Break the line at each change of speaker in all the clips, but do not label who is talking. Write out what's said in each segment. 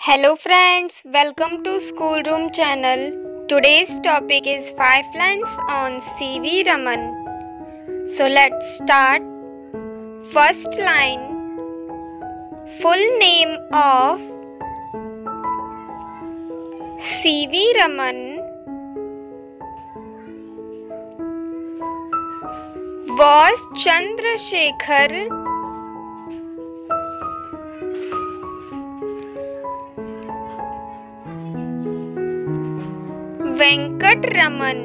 Hello friends, welcome to Schoolroom channel. Today's topic is 5 lines on CV Raman. So let's start. First line. Full name of CV Raman was Chandrasekhar Venkat Raman.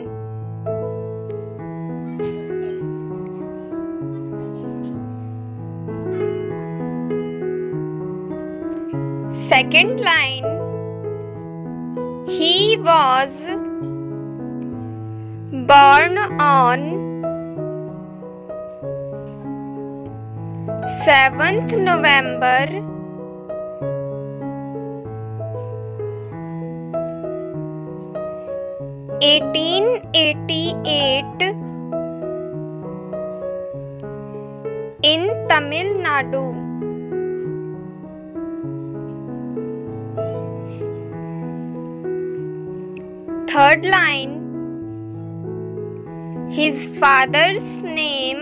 Second line. He was born on 7th November 1888 in Tamil Nadu. Third line. His father's name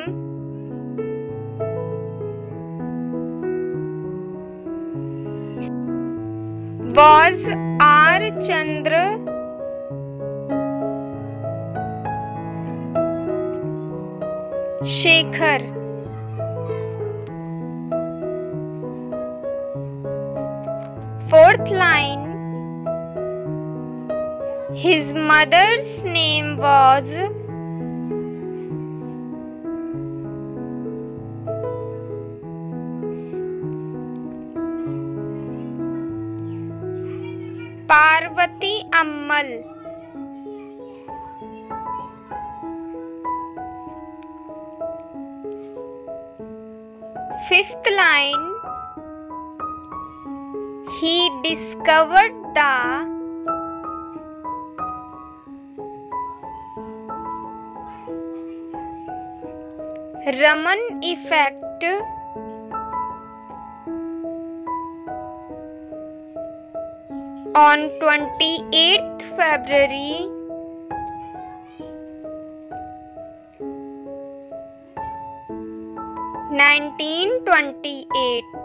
was R. Chandra Shekhar. Fourth line. His mother's name was Parvati Ammal. Fifth line. He discovered the Raman effect on 28th February 1928.